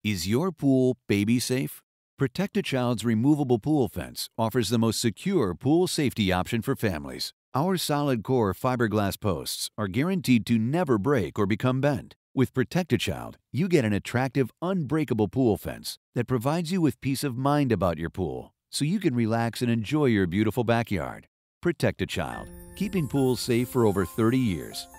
Is your pool baby safe? Protect a Child's removable pool fence offers the most secure pool safety option for families. Our solid core fiberglass posts are guaranteed to never break or become bent. With Protect a Child, you get an attractive, unbreakable pool fence that provides you with peace of mind about your pool, so you can relax and enjoy your beautiful backyard. Protect a Child, keeping pools safe for over 30 years.